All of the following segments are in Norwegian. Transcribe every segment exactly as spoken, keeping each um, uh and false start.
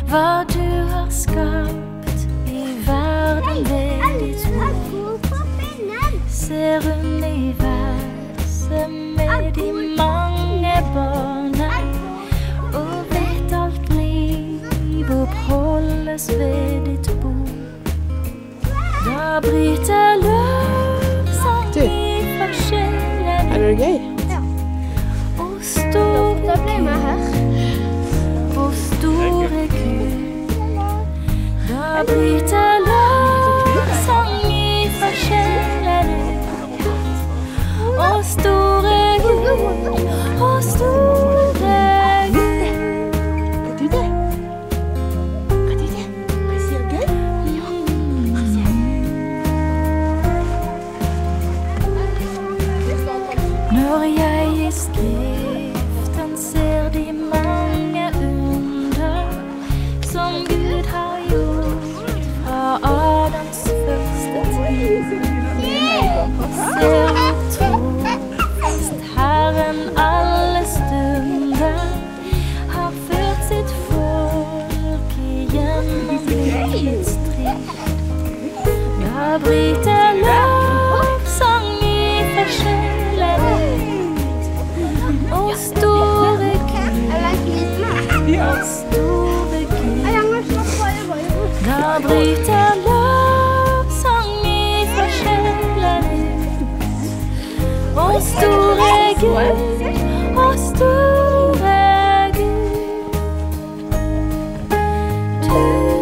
hva du har skapt i verden ved ditt ord. Ser universet med de mange barna, og vet alt liv oppholdes ved ditt bord. Da bryter lovsang i forskjellen. Er det gøy? Ja. Og store Gud, og store Gud, da bryter lovsang i forskjellen. Og store Gud, og store Gud. Er du det? Er du det? Hva sier gøy? Ja, hva sier Når jeg i skriften ser de mange under som Gud har gjort fra Adams første tid, og ser hvor trofast Herren alle stunder har ført sitt folk igjennom livets strid, da bryter lovsang i forskjellen ut. Og store Gud, og store Gud, da bryter lovsang i forskjellen ut. Og store Gud, og store Gud, du,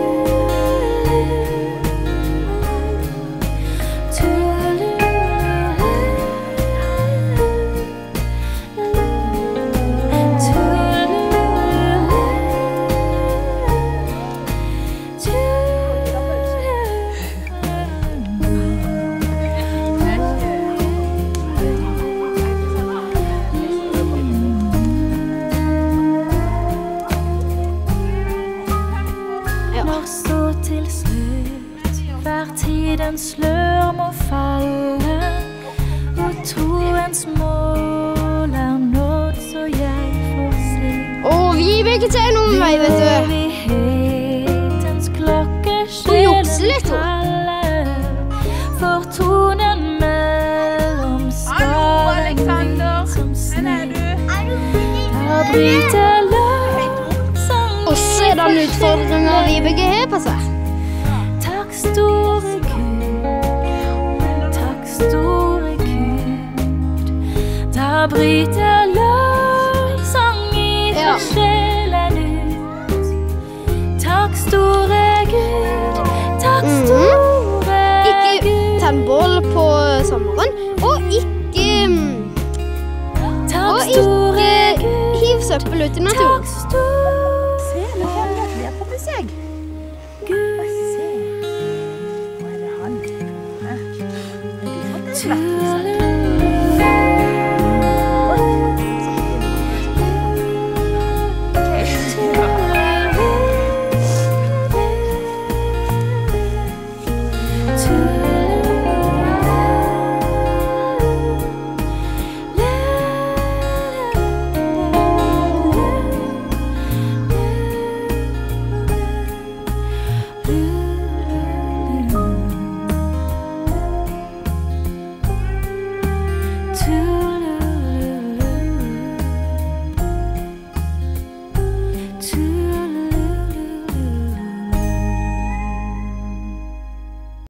når så til slutt hver tidens slør må falle, og troens mål er nådd, så jeg får se. Åh, vi vil ikke se noen vei, vet du. Evighetens klokke Hun jukser litt, hun. kaller, for tonen mellom skalen som sne. Da bryter lovsang i Og se den utfordringen Vibeke har på seg. Takk store Gud, takk store Gud, da bryter lovsang i Ja. forskjellen ut. Takk store Gud, takk Mhm. store Ikke Gud, tenn bål på sommeren, og ikke, takk og store ikke Gud, hiv søppel ut i naturen. takk store Se, nå kommer det flere på besøk.